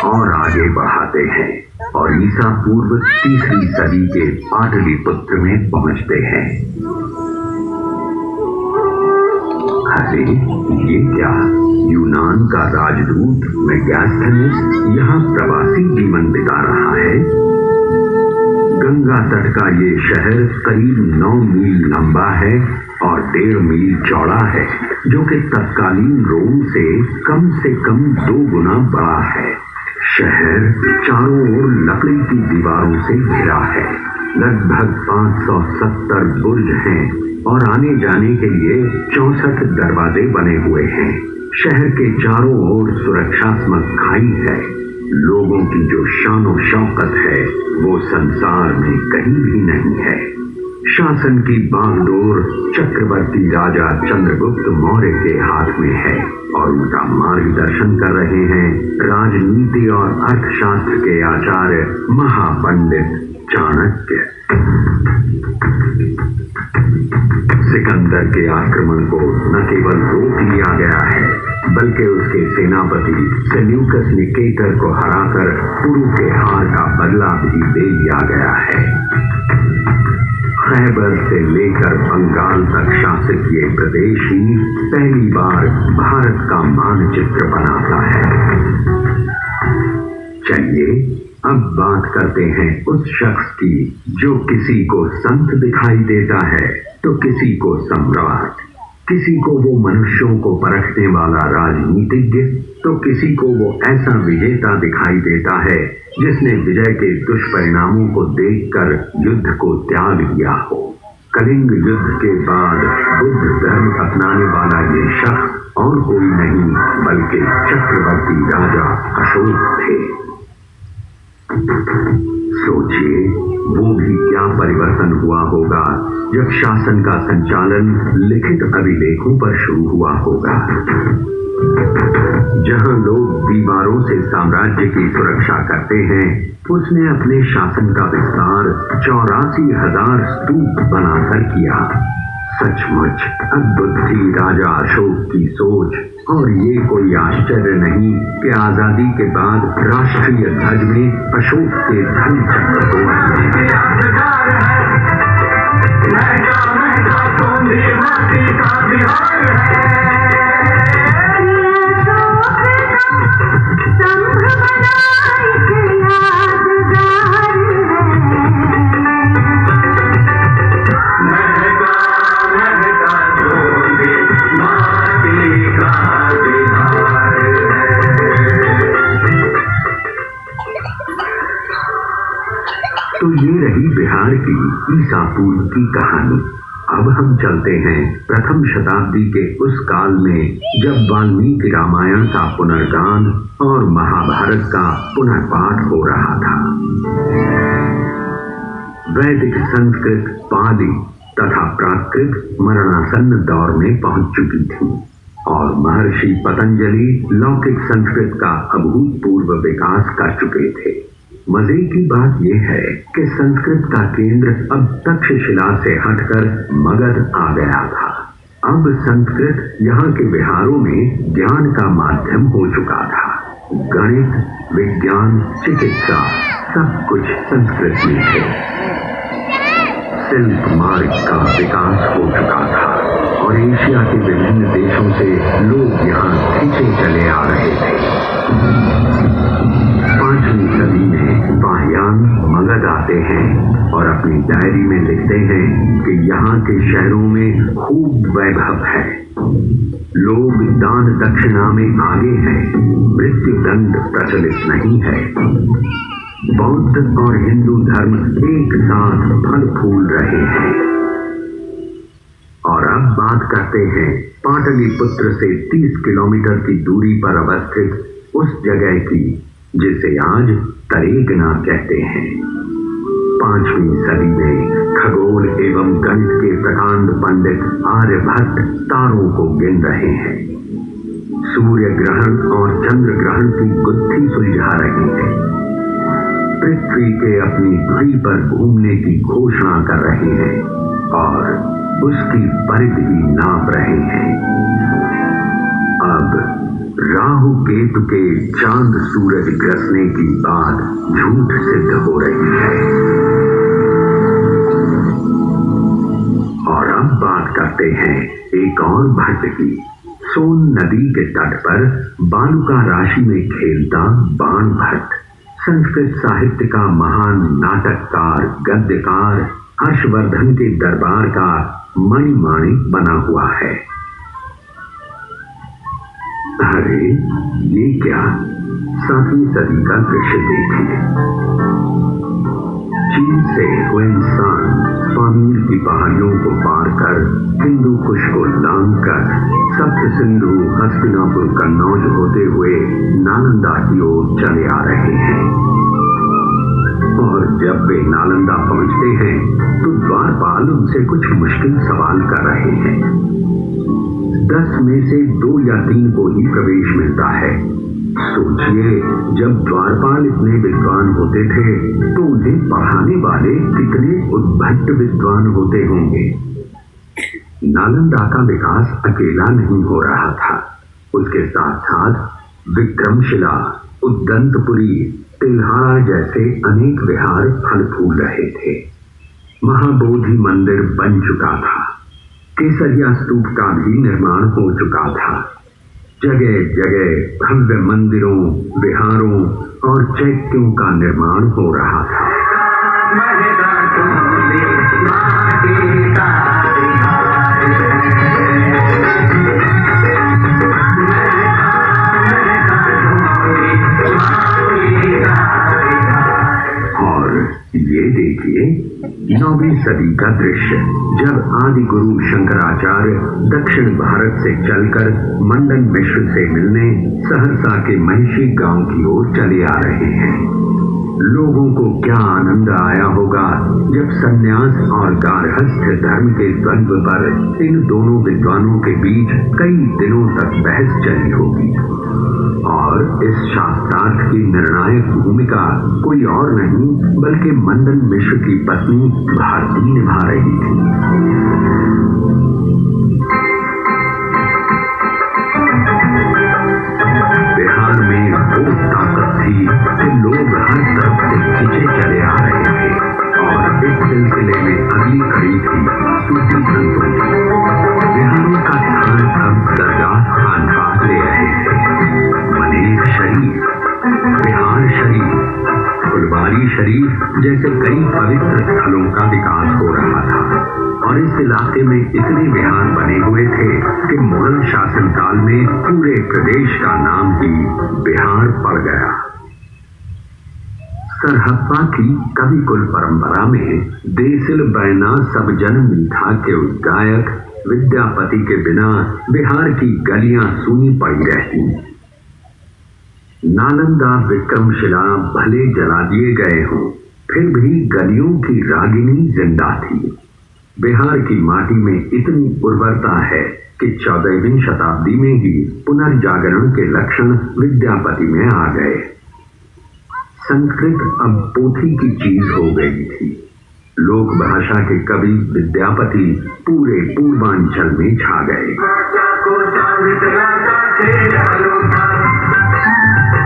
और आगे बढ़ाते हैं और ईसा पूर्व 3री सदी के पाटलिपुत्र में पहुंचते हैं। अरे ये क्या, यूनान का राजदूत मेगास्थनीस यहाँ प्रवासी जीवन बिता रहा है। गंगा तट का ये शहर करीब 9 मील लंबा है और 1.5 मील चौड़ा है, जो कि तत्कालीन रोम से कम 2 गुना बड़ा है। शहर चारों ओर लकड़ी की दीवारों से घिरा है। लगभग 570 बुर्ज हैं और आने जाने के लिए 64 दरवाजे बने हुए हैं। शहर के चारों ओर सुरक्षात्मक खाई है। लोगों की जो शानो शौकत है वो संसार में कहीं भी नहीं है। शासन की बागडोर चक्रवर्ती राजा चंद्रगुप्त मौर्य के हाथ में है और उनका मार्गदर्शन कर रहे हैं राजनीति और अर्थशास्त्र के आचार्य महापंडित चाणक्य। सिकंदर के आक्रमण को न केवल रोक लिया गया है, बल्कि उसके सेनापति सेल्यूकस निकेटर को हराकर पुरु के हार का बदला भी दे लिया गया है। खैबर से लेकर बंगाल तक शासित ये प्रदेश ही पहली बार भारत का मानचित्र बनाता है। चलिए अब बात करते हैं उस शख्स की जो किसी को संत दिखाई देता है तो किसी को सम्राट, किसी को वो मनुष्यों को परखने वाला राजनीतिज्ञ तो किसी को वो ऐसा विजेता दिखाई देता है जिसने विजय के दुष्परिणामों को देखकर युद्ध को त्याग दिया हो। कलिंग युद्ध के बाद बुद्ध धर्म अपनाने वाला ये शख्स और कोई नहीं बल्कि चक्रवर्ती राजा अशोक थे। सोचिए वो भी क्या परिवर्तन हुआ होगा जब शासन का संचालन लिखित अभिलेखों पर शुरू हुआ होगा। जहां लोग दीवारों से साम्राज्य की सुरक्षा करते हैं, उसने अपने शासन का विस्तार 84,000 स्तूप बनाकर किया। सचमुच अद्भुत थी राजा अशोक की सोच और ये कोई आश्चर्य नहीं कि आजादी के बाद राष्ट्रीय ध्वज में अशोक के धन चक्र को तो ये रही बिहार की ईसा पूर्व की कहानी। अब हम चलते हैं प्रथम शताब्दी के उस काल में जब वाल्मीकि रामायण का पुनर्गान और महाभारत का पुनर्पाठ हो रहा था। वैदिक संस्कृत पाली तथा प्राकृत मरणासन्न दौर में पहुंच चुकी थी और महर्षि पतंजलि लौकिक संस्कृत का अभूतपूर्व विकास कर चुके थे। मजे की बात यह है कि संस्कृत का केंद्र अब तक्षशिला से हटकर मगध आ गया था। अब संस्कृत यहाँ के बिहारों में ज्ञान का माध्यम हो चुका था। गणित, विज्ञान, चिकित्सा सब कुछ संस्कृत में थे। सिल्क मार्ग का विकास हो चुका था और एशिया के विभिन्न देशों से लोग यहाँ खींचे चले आ रहे थे। 5वीं सदी में वाह्यान मगध आते हैं और अपनी डायरी में लिखते हैं कि यहाँ के शहरों में खूब वैभव है, लोग दान दक्षिणा में आगे हैं, मृत्यु दंड प्रचलित नहीं है, बौद्ध और हिंदू धर्म एक साथ फल फूल रहे हैं। और अब बात करते हैं पाटलिपुत्र से 30 किलोमीटर की दूरी पर अवस्थित उस जगह की जिसे आज तरेगना कहते हैं। 5वीं सदी में खगोल एवं गणित के प्रकांड पंडित आर्यभट्ट तारों को गिन रहे हैं, सूर्य ग्रहण और चंद्र ग्रहण की गुत्थी सुलझा रहे हैं, पृथ्वी के अपनी धुरी पर घूमने की घोषणा कर रहे हैं और उसकी परिधि नाप रहे हैं। अब राहु केतु के चांद सूरज ग्रसने की बात झूठ सिद्ध हो रही है। और अब बात करते हैं एक और भट्ट की। सोन नदी के तट पर बालुका राशि में खेलता बाण भट्ट संस्कृत साहित्य का महान नाटककार, गद्यकार, हर्षवर्धन के दरबार का मणिमाणिक बना हुआ है। अरे ये क्या, 7वीं सदी का दृश्य देखिए। चीन से हुएनसान स्वामीर की पहाड़ियों को पार कर हिंदू कुश को लांग कर सप्त सिंधु हस्तिनापुर कन्नौज होते हुए नालंदा की ओर चले आ रहे हैं। और जब वे नालंदा पहुंचते हैं तो द्वारपाल उनसे कुछ मुश्किल सवाल कर रहे हैं। 10 में से 2 या 3 को ही प्रवेश मिलता है। सोचिए, जब द्वारपाल इतने विद्वान होते थे तो उन्हें पढ़ाने वाले कितने उद्भट विद्वान होते होंगे। नालंदा का विकास अकेला नहीं हो रहा था, उसके साथ साथ विक्रमशिला, उद्दंतपुरी, तिल्हारा जैसे अनेक विहार फल फूल रहे थे। महाबोधि मंदिर बन चुका था, केसरिया स्तूप का भी निर्माण हो चुका था। जगह जगह भव्य मंदिरों, विहारों और चैत्यों का निर्माण हो रहा था। और ये देखिए 9वीं सदी का दृश्य, जब आदि गुरु शंकराचार्य दक्षिण भारत से चलकर मंडन मिश्र से मिलने सहरसा के महिषी गांव की ओर चले आ रहे हैं। लोगों को क्या आनंद आया होगा जब सन्यास और गार्हस्थ्य धर्म के द्वंद्व पर इन दोनों विद्वानों के बीच कई दिनों तक बहस चली होगी। और इस शास्त्रार्थ की निर्णायक भूमिका कोई और नहीं बल्कि मंडन मिश्र की पत्नी भारती निभा रही थी। बिहार में वो ताकत थी कि लोग हर तरफ से खींचे चले आ रहे थे। और इस सिलसिले में अगली खड़ी थी सूफी संतों की। बिहारों का स्थान अब दरगाह खान पास ले रहे थे। मनेर शरीफ, बिहार शरीफ, फुलवारी शरीफ जैसे कई पवित्र स्थलों का विकास हो रहा था। और इस इलाके में इतने विहार बने हुए थे कि मुगल शासनकाल में पूरे प्रदेश का नाम ही बिहार पड़ गया। सरहप्पा की कविकुल परंपरा में देसिल बैना सब जन मीठा के उद्गायक विद्यापति के बिना बिहार की गलियां सूनी पड़ी रहती। नालंदा, विक्रमशिला भले जला दिए गए हों, फिर भी गलियों की रागिनी जिंदा थी। बिहार की माटी में इतनी उर्वरता है कि 14वीं शताब्दी में ही पुनर्जागरण के लक्षण विद्यापति में आ गए। संस्कृत अब पोथी की चीज हो गई थी। लोक भाषा के कवि विद्यापति पूरे पूर्वांचल में छा गए।